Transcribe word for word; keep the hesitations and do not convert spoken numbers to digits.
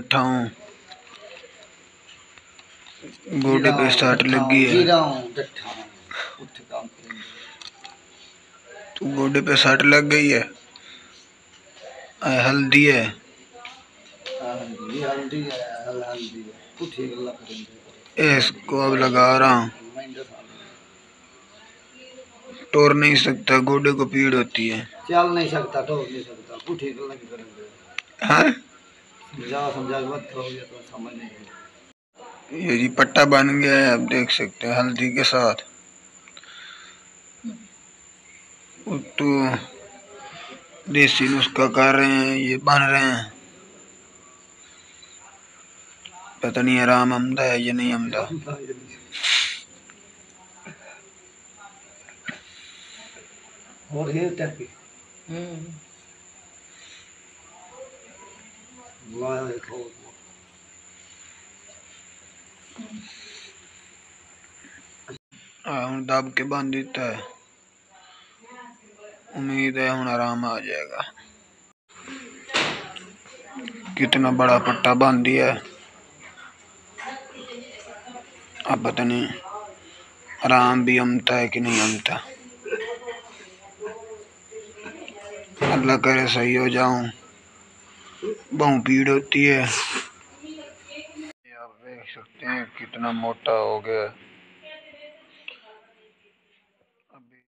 बैठा हूँ, गोडे पे सट लगी है। तो गोडे पे सट लग गई है, हल्दी है। इसको अब लगा रहा हूँ। टोर नहीं सकता, गोडे को पीड़ होती है। चल नहीं सकता, टोर नहीं सकता, पुठी लगी करेंगे। हाँ समझा समझा मत हो गया तो समझ नहीं। ये जी पट्टा बन गया है, आप देख सकते हैं हल्दी के साथ। तो देसी नुस्खा कर रहे हैं, ये बन रहे हैं। पता नहीं आराम आमदा है या नहीं आमदा। और ये टैपी वाह देखो हूँ दब के बंद देता है। उम्मीद है हूँ आराम आ जाएगा। कितना बड़ा पट्टा बांध दिया है, अब पता नहीं आराम भी आमता है कि नहीं आमता। अल्लाह करे सही हो जाऊं। बहुत पीड़ होती है। आप देख सकते हैं कितना मोटा हो गया।